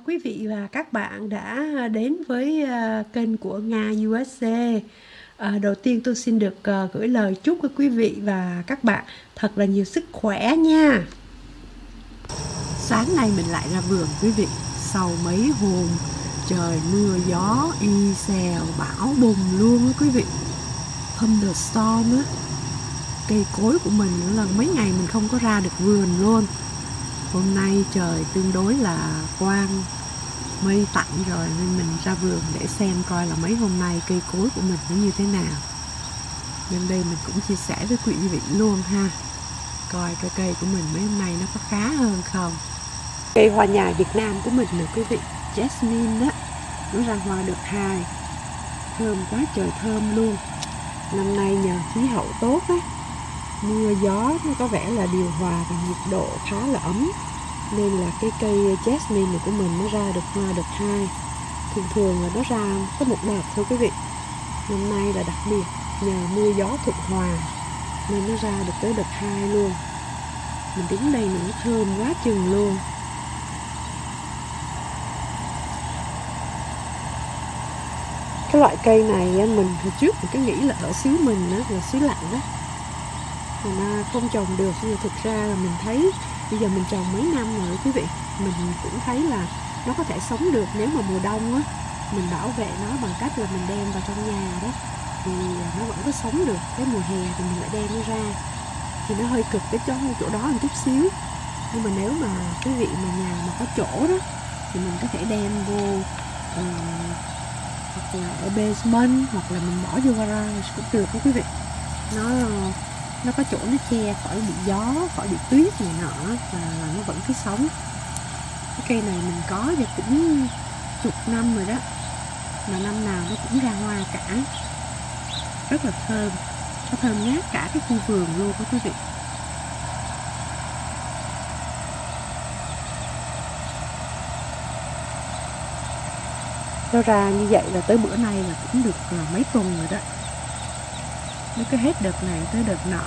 quý vị và các bạn đã đến với kênh của Nga USA. Đầu tiên tôi xin được gửi lời chúc với quý vị và các bạn thật là nhiều sức khỏe nha. Sáng nay mình lại ra vườn quý vị. Sau mấy hôm trời mưa gió y xèo bão bùng luôn á quý vị. Thunderstorm á. Cây cối của mình là mấy ngày mình không có ra được vườn luôn. Hôm nay trời tương đối là quang, mây tạnh rồi nên mình ra vườn để xem coi là mấy hôm nay cây cối của mình nó như thế nào. Nên đây mình cũng chia sẻ với quý vị luôn ha. Coi cái cây của mình mấy hôm nay nó có khá hơn không. Cây hoa nhài Việt Nam của mình nè quý vị, Jasmine đó, nó ra hoa được 2. Thơm quá trời thơm luôn. Năm nay nhờ khí hậu tốt á, mưa gió nó có vẻ là điều hòa và nhiệt độ khá là ấm, nên là cái cây Jasmine này của mình nó ra được hoa được 2. Thường thường là nó ra có một đợt thôi quý vị. Năm nay là đặc biệt nhờ mưa gió thuận hòa nên nó ra được tới đợt 2 luôn. Mình đứng đây nó thơm quá chừng luôn. Cái loại cây này mình hồi trước mình cứ nghĩ là ở xứ mình là xứ lạnh đó mà không trồng được, nhưng thực ra là mình thấy bây giờ mình trồng mấy năm rồi quý vị, mình cũng thấy là nó có thể sống được nếu mà mùa đông á mình bảo vệ nó bằng cách là mình đem vào trong nhà đó thì nó vẫn có sống được. Cái mùa hè thì mình lại đem nó ra thì nó hơi cực cái chỗ đó một chút xíu, nhưng mà nếu mà quý vị mà nhà mà có chỗ đó thì mình có thể đem vô hoặc là ở basement, hoặc là mình bỏ vô garage cũng được đó quý vị. Nó có chỗ nó che khỏi bị gió, khỏi bị tuyết này nọ và nó vẫn cứ sống. Cái cây này mình có thì cũng chục năm rồi đó, mà năm nào nó cũng ra hoa cả, rất là thơm, nó thơm ngát cả cái khu vườn luôn đó quý vị. Nó ra như vậy là tới bữa nay là cũng được mấy tuần rồi đó. Nó cứ hết đợt này tới đợt nọ.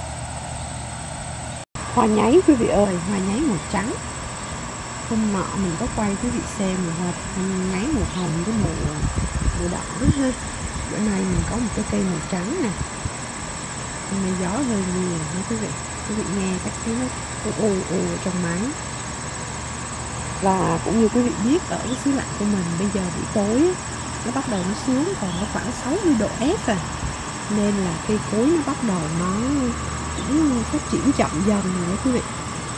Hoa nháy quý vị ơi, hoa nháy màu trắng. Hôm nọ mình có quay quý vị xem là hoa nháy màu hồng với màu đỏ đó ha. Bữa nay mình có một cái cây màu trắng nè. Hôm nay gió hơi nhiều ha quý vị. Quý vị nghe các thấy nó ồ trong máy. Và cũng như quý vị biết, ở cái xứ lạnh của mình bây giờ buổi tối nó bắt đầu nó xuống còn nó khoảng 60 độ F rồi, nên là cây cối nó bắt đầu nó cũng phát triển chậm dần rồi quý vị.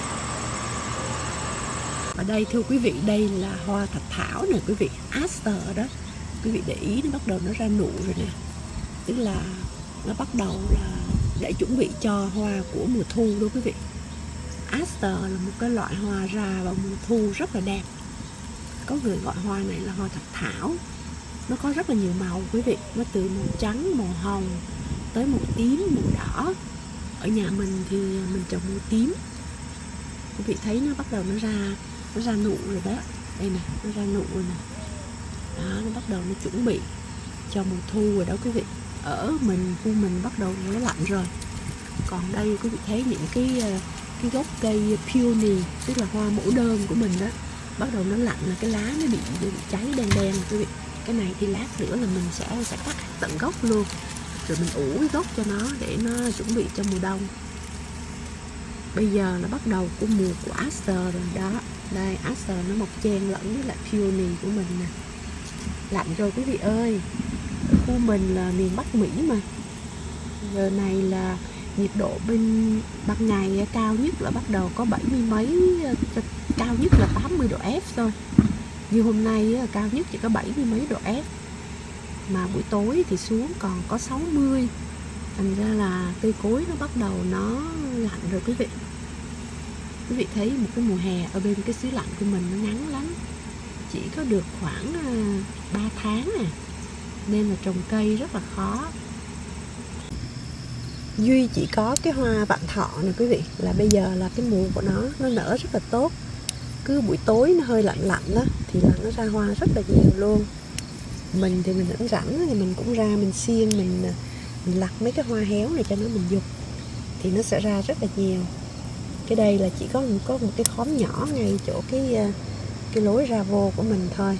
Ở đây thưa quý vị, đây là hoa thạch thảo nè quý vị, Aster đó. Quý vị để ý nó bắt đầu nó ra nụ rồi nè, tức là nó bắt đầu là để chuẩn bị cho hoa của mùa thu đó quý vị. Aster là một cái loại hoa ra vào mùa thu rất là đẹp. Có người gọi hoa này là hoa thạch thảo. Nó có rất là nhiều màu quý vị, nó từ màu trắng, màu hồng tới màu tím, màu đỏ. Ở nhà mình thì mình trồng màu tím. Quý vị thấy nó bắt đầu nó ra nụ rồi đó. Đây nè, nó ra nụ rồi nè. Đó, nó bắt đầu nó chuẩn bị cho mùa thu rồi đó quý vị. Ở khu mình bắt đầu nó lạnh rồi. Còn đây quý vị thấy những cái gốc cây peony, tức là hoa mẫu đơn của mình đó, bắt đầu nó lạnh là cái lá nó bị cháy đen đen quý vị. Cái này thì lát nữa là mình sẽ cắt tận gốc luôn, rồi mình ủ cái gốc cho nó để nó chuẩn bị cho mùa đông. Bây giờ là bắt đầu của mùa của Aster rồi đó. Đây, Aster nó mọc chen lẫn với lại peony của mình nè. Lạnh rồi quý vị ơi. Khu mình là miền Bắc Mỹ mà. Giờ này là nhiệt độ ban ngày cao nhất là bắt đầu có 70 mấy, cao nhất là 80 độ F thôi. Như hôm nay cao nhất chỉ có 70 mấy độ F, mà buổi tối thì xuống còn có 60. Thành ra là cây cối nó bắt đầu nó lạnh rồi quý vị. Quý vị thấy một cái mùa hè ở bên cái xứ lạnh của mình nó ngắn lắm, chỉ có được khoảng 3 tháng nè, nên là trồng cây rất là khó. Duy chỉ có cái hoa vạn thọ này quý vị, là bây giờ là cái mùa của nó nở rất là tốt. Cứ buổi tối nó hơi lạnh đó thì là nó ra hoa rất là nhiều luôn. Mình thì mình rảnh rảnh thì mình cũng ra mình xiên, mình lặt mấy cái hoa héo này cho nó mình dục thì nó sẽ ra rất là nhiều. Cái đây là chỉ có một cái khóm nhỏ ngay chỗ cái lối ra vô của mình thôi.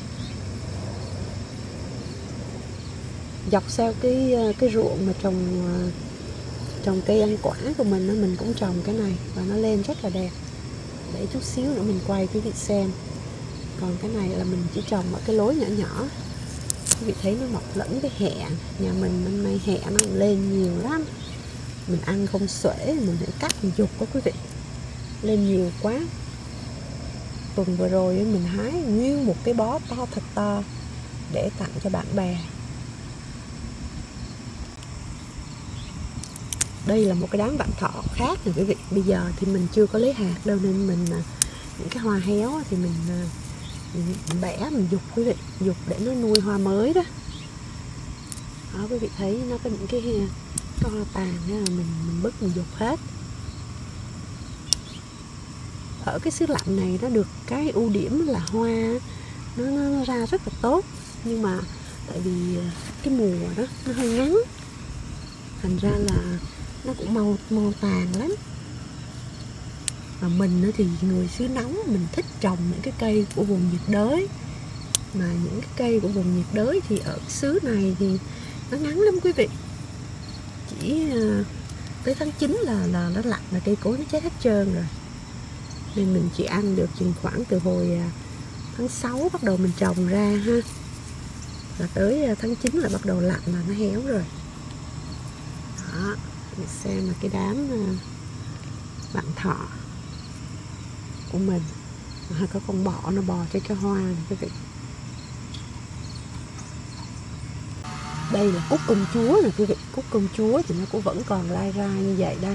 Dọc theo cái ruộng mà trồng cây ăn quả của mình đó, mình cũng trồng cái này và nó lên rất là đẹp. Để chút xíu nữa mình quay quý vị xem. Còn cái này là mình chỉ trồng ở cái lối nhỏ nhỏ. Quý vị thấy nó mọc lẫn với hẹ. Nhà mình năm nay hẹ nó lên nhiều lắm. Mình ăn không xuể, mình phải cắt mình dục đó quý vị. Lên nhiều quá. Tuần vừa rồi mình hái nguyên một cái bó to thật to để tặng cho bạn bè. Đây là một cái đám vạn thọ khác nè quý vị. Bây giờ thì mình chưa có lấy hạt đâu nên mình những cái hoa héo thì mình bẻ, mình dục quý vị, dục để nó nuôi hoa mới đó. Đó quý vị thấy nó có những cái hoa tàn đó, mình bứt mình dục hết. Ở cái xứ lạnh này nó được cái ưu điểm là hoa nó ra rất là tốt, nhưng mà tại vì cái mùa đó nó hơi ngắn, thành ra là nó cũng mau tàn lắm. Mà mình thì người xứ nóng, mình thích trồng những cái cây của vùng nhiệt đới. Mà những cái cây của vùng nhiệt đới thì ở xứ này thì nó ngắn lắm quý vị. Chỉ tới tháng 9 là nó lạnh, là cây cối nó chết hết trơn rồi. Nên mình chỉ ăn được chừng khoảng từ hồi tháng 6 bắt đầu mình trồng ra ha. Và tới tháng 9 là bắt đầu lạnh là nó héo rồi. Đó, mình xem là cái đám vạn thọ của mình. Có con bọ nó bò trên cái hoa này quý vị. Đây là cúc công chúa nè quý vị. Cúc công chúa thì nó cũng vẫn còn lai rai như vậy đây.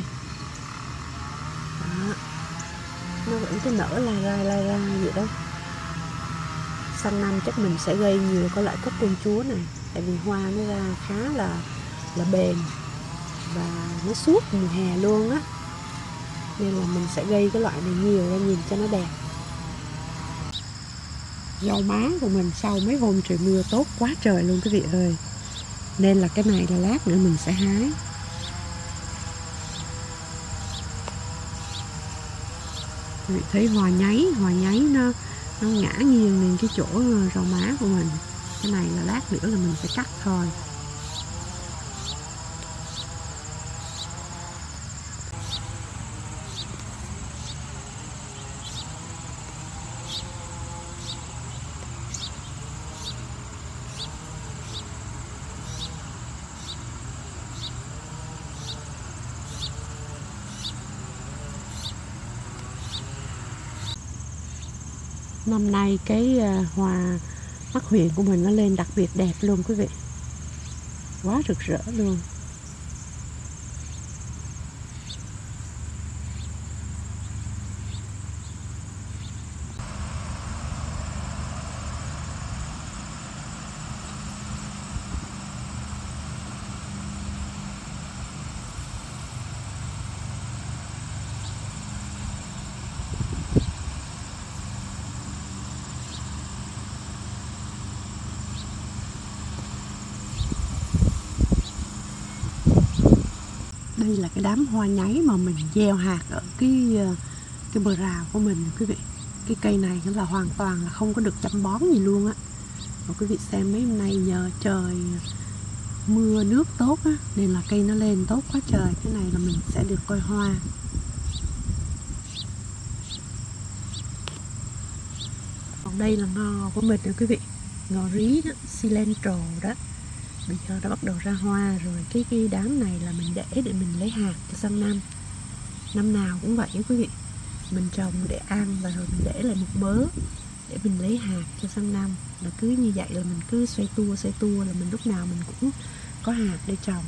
Đó, nó vẫn cứ nở lai rai vậy đó. Sang năm chắc mình sẽ gây nhiều cái loại cúc công chúa này. Tại vì hoa nó ra khá là bền và nó suốt mùa hè luôn á. Nên là mình sẽ gây cái loại này nhiều ra nhìn cho nó đẹp. Rau má của mình sau mấy hôm trời mưa tốt quá trời luôn quý vị ơi. Nên là cái này là lát nữa mình sẽ hái. Quý vị thấy hoa nháy nó ngã nghiêng lên cái chỗ rau má của mình. Cái này là lát nữa là mình sẽ cắt thôi. Năm nay cái hoa mắt huyền của mình nó lên đặc biệt đẹp luôn quý vị. Quá rực rỡ luôn. Đây là cái đám hoa nháy mà mình gieo hạt ở cái bờ rào của mình quý vị. Cái cây này là hoàn toàn là không có được chăm bón gì luôn á. Và quý vị xem mấy hôm nay nhờ trời mưa nước tốt á, nên là cây nó lên tốt quá trời. Cái này là mình sẽ được coi hoa. Còn đây là ngò của mình nè quý vị. Ngò rí đó, cilantro đó. Bây giờ đã bắt đầu ra hoa rồi. Cái đám này là mình để mình lấy hạt cho sang năm. Năm nào cũng vậy quý vị. Mình trồng để ăn và rồi mình để lại một mớ để mình lấy hạt cho sang năm. Là cứ như vậy là mình cứ xoay tua là mình lúc nào mình cũng có hạt để trồng.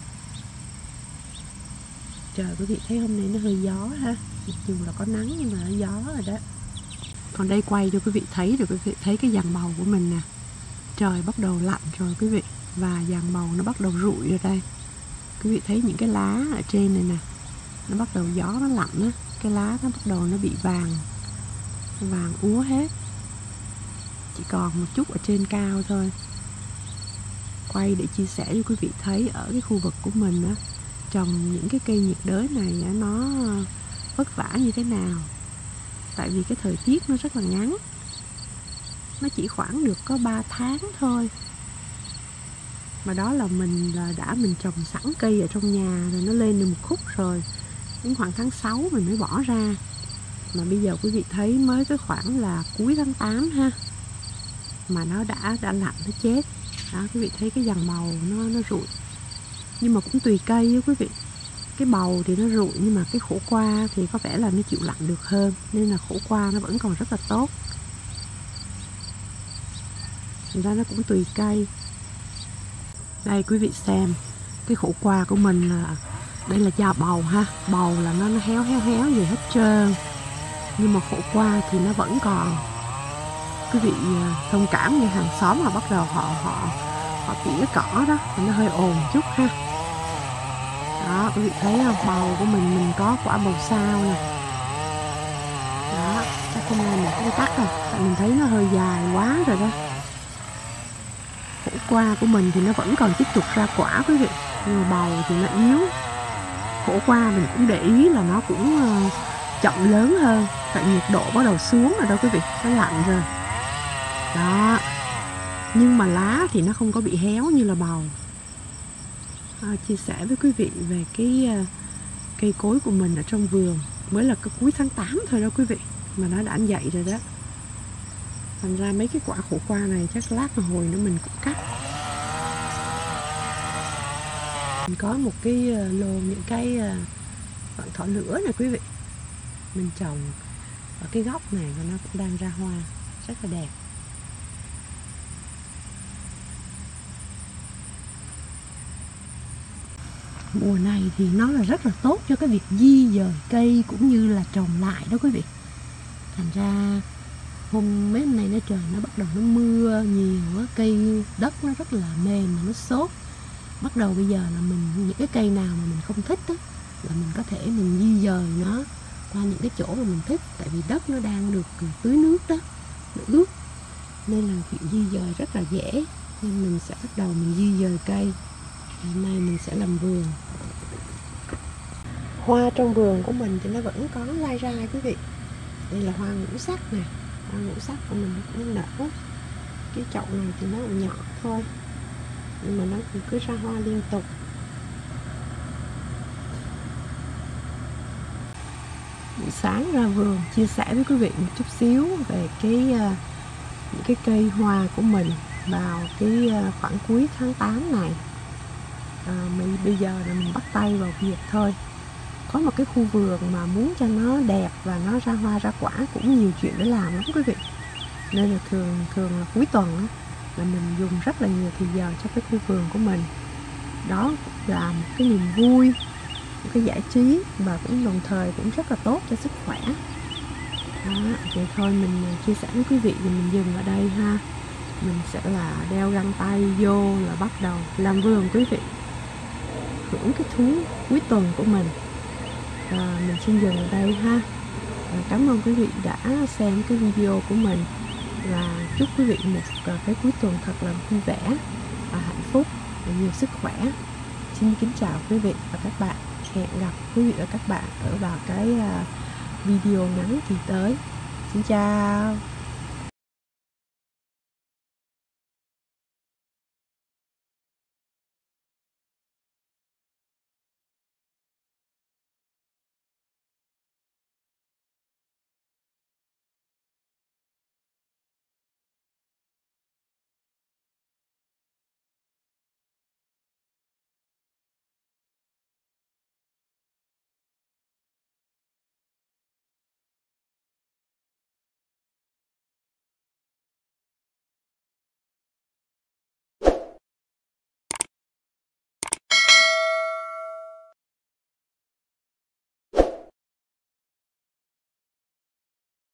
Trời quý vị thấy hôm nay nó hơi gió ha. Mặc dù là có nắng nhưng mà nó gió rồi đó. Còn đây quay cho quý vị thấy rồi, quý vị thấy cái dàn màu của mình nè. Trời bắt đầu lạnh rồi quý vị. Và dàn màu nó bắt đầu rụi rồi đây. Quý vị thấy những cái lá ở trên này nè. Nó bắt đầu gió nó lạnh á. Cái lá nó bắt đầu nó bị vàng úa hết. Chỉ còn một chút ở trên cao thôi. Quay để chia sẻ cho quý vị thấy ở cái khu vực của mình á, trồng những cái cây nhiệt đới này nó vất vả như thế nào. Tại vì cái thời tiết nó rất là ngắn. nó chỉ khoảng được có 3 tháng thôi. Mà đó là mình mình trồng sẵn cây ở trong nhà rồi, nó lên được một khúc rồi. Đến khoảng tháng 6 mình mới bỏ ra. Mà bây giờ quý vị thấy mới cái khoảng là cuối tháng 8 ha, mà nó đã lạnh, nó chết. Đó, quý vị thấy cái dàn màu nó rụi. Nhưng mà cũng tùy cây đó quý vị. Cái bầu thì nó rụi, nhưng mà cái khổ qua thì có vẻ là nó chịu lạnh được hơn, nên là khổ qua nó vẫn còn rất là tốt. Thành ra nó cũng tùy cây. Đây quý vị xem, cái khổ qua của mình là đây là do bầu ha. Bầu là nó héo gì hết trơn. Nhưng mà khổ qua thì nó vẫn còn. Quý vị thông cảm như hàng xóm mà bắt đầu họ tỉa cỏ đó thì nó hơi ồn chút ha. Đó, quý vị thấy không? Bầu của mình có quả bầu sao nè. Đó, chắc hôm nay mình cũng cắt rồi, tại mình thấy nó hơi dài quá rồi đó. Khổ qua của mình thì nó vẫn còn tiếp tục ra quả quý vị, nhưng mà bầu thì nó yếu. Khổ qua mình cũng để ý là nó cũng chậm lớn hơn, tại nhiệt độ bắt đầu xuống rồi đó quý vị, nó lạnh rồi. Đó, nhưng mà lá thì nó không có bị héo như là bầu. Chia sẻ với quý vị về cái cây cối của mình ở trong vườn. Mới là cái cuối tháng 8 thôi đó quý vị, mà nó đã dậy rồi đó. Thành ra mấy cái quả khổ qua này chắc lát một hồi nữa mình cũng cắt. Mình có một cái lô những cái vạn thọ lửa này quý vị, mình trồng ở cái góc này và nó cũng đang ra hoa rất là đẹp. Mùa này thì nó là rất là tốt cho cái việc di dời cây cũng như là trồng lại đó quý vị. Thành ra mấy hôm nay trời nó bắt đầu nó mưa nhiều á, cây đất nó rất là mềm mà nó xốp. Bắt đầu bây giờ là những cái cây nào mà mình không thích á, là mình có thể mình di dời nó qua những cái chỗ mà mình thích. Tại vì đất nó đang được tưới nước đó, nó ướt, nên là chuyện di dời rất là dễ. Nên mình sẽ bắt đầu mình di dời cây. Hôm nay mình sẽ làm vườn. Hoa trong vườn của mình thì nó vẫn có lai ra quý vị. Đây là hoa ngũ sắc nè. Hoa ngũ sắc của mình nó cũng nở. Cái chậu này thì nó còn nhỏ thôi, nhưng mà nó cứ ra hoa liên tục. Buổi sáng ra vườn chia sẻ với quý vị một chút xíu về những cái cây hoa của mình vào cái khoảng cuối tháng 8 này. Mình bây giờ là mình bắt tay vào việc thôi. Có một cái khu vườn mà muốn cho nó đẹp và nó ra hoa ra quả cũng nhiều chuyện để làm lắm quý vị. Nên là thường là cuối tuần là mình dùng rất là nhiều thời giờ cho cái khu vườn của mình. Đó là một cái niềm vui, một cái giải trí và cũng đồng thời cũng rất là tốt cho sức khỏe. Đó, vậy thôi mình chia sẻ với quý vị thì mình dừng ở đây ha. Mình sẽ là đeo găng tay vô là bắt đầu làm vườn quý vị. Hưởng cái thú cuối tuần của mình. Mình xin dừng ở đây ha. Cảm ơn quý vị đã xem cái video của mình. Và chúc quý vị một cái cuối tuần thật là vui vẻ và hạnh phúc và nhiều sức khỏe. Xin kính chào quý vị và các bạn. Hẹn gặp quý vị và các bạn ở vào cái video ngắn kỳ tới. Xin chào.